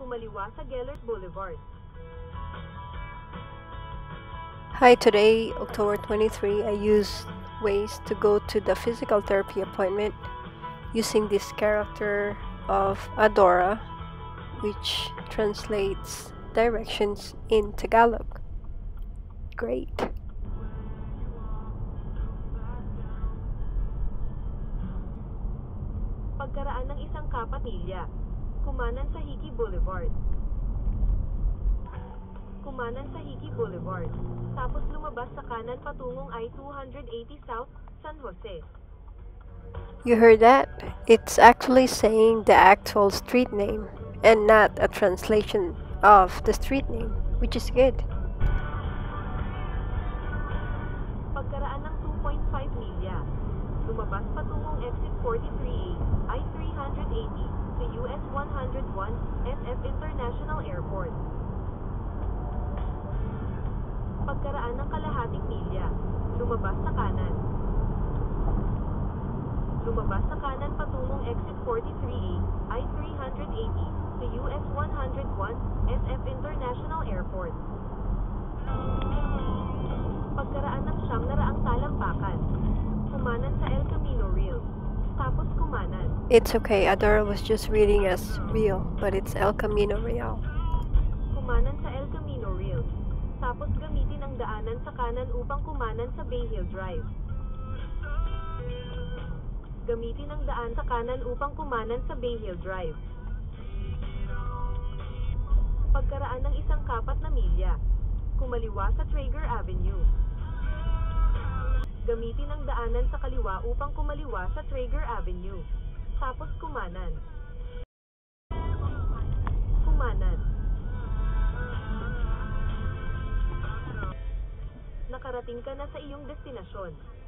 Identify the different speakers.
Speaker 1: kumaliwa sa Gellert Boulevard.
Speaker 2: Hi, today, October 23, I used Waze to go to the physical therapy appointment using this character of Adora, which translates directions in Tagalog. Great.
Speaker 1: Pagkaraan ng isang kapamilya, kumanan sa Hickey Boulevard. Kumanan sa Hickey Boulevard, tapos lumabas sa kanan patungong I-280 South, San Jose.
Speaker 2: You heard that? It's actually saying the actual street name and not a translation of the street name, which is good.
Speaker 1: Pagkaraan ng 2.5 milya, lumabas patungong exit 43A, I-380 to US 101 SF International Airport. Pagkaraan ng kalahating milya, lumabas sa kanan. Lumabas sa kanan patungong exit 43A, I-380 to US 101 SF International Airport. Pagkaraan ng 900 talampakan, kumanan sa El Camino Real, tapos kumanan.
Speaker 2: It's okay, Adora was just reading as real, but it's El Camino Real.
Speaker 1: Kumanan sa El Camino Real, tapos gamitin ang daanan sa kanan upang kumanan sa Bay Hill Drive. Gamitin ang daan sa kanan upang kumanan sa Bay Hill Drive. Pagkaraan ng 1/4 na milya, kumaliwa sa Traeger Avenue. Gamitin ang daanan sa kaliwa upang kumaliwa sa Traeger Avenue. Tapos kumanan. Kumanan. Nakarating ka na sa iyong destinasyon.